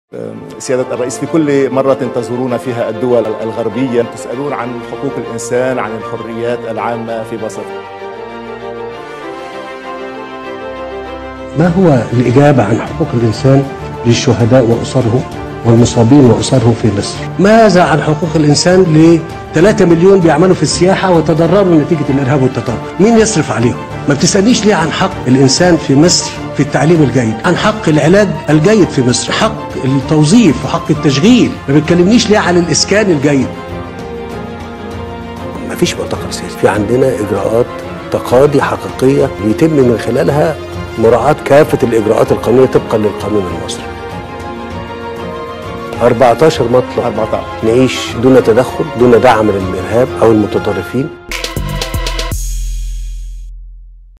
سيادة الرئيس، في كل مرة تزورون فيها الدول الغربية تسألون عن حقوق الإنسان، عن الحريات العامة في مصر. ما هو الإجابة عن حقوق الإنسان للشهداء وأسرهم والمصابين وأسرهم في مصر؟ ماذا عن حقوق الإنسان ل 3 مليون بيعملوا في السياحة وتضرروا نتيجة الإرهاب والتطرف؟ مين يصرف عليهم؟ ما بتسألنيش ليه عن حق الإنسان في مصر في التعليم الجيد، عن حق العلاج الجيد في مصر، حق التوظيف وحق التشغيل. ما بتكلمنيش ليه عن الإسكان الجيد؟ ما فيش معتقل سياسي، في عندنا إجراءات تقاضي حقيقية بيتم من خلالها مراعاة كافة الإجراءات القانونية طبقا للقانون المصري. 14 مطلب 14 نعيش دون تدخل، دون دعم للإرهاب أو المتطرفين.